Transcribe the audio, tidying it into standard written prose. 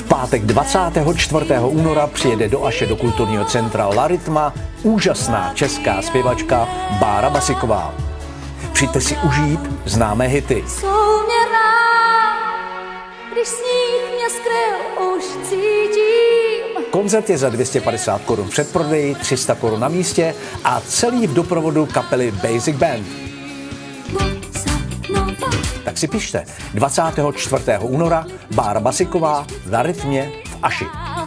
pátek 24. února přijede do Aše do kulturního centra La Rytma úžasná česká zpěvačka Bára Basiková. Přijďte si užít známé hity. Když sníh mě skryl, už cítím. Koncert je za 250 Kč v předprodeji, 300 Kč na místě a celý v doprovodu kapely Basic Band. Tak si pište. 24. února Bára Basiková v La Rytmě v Aši.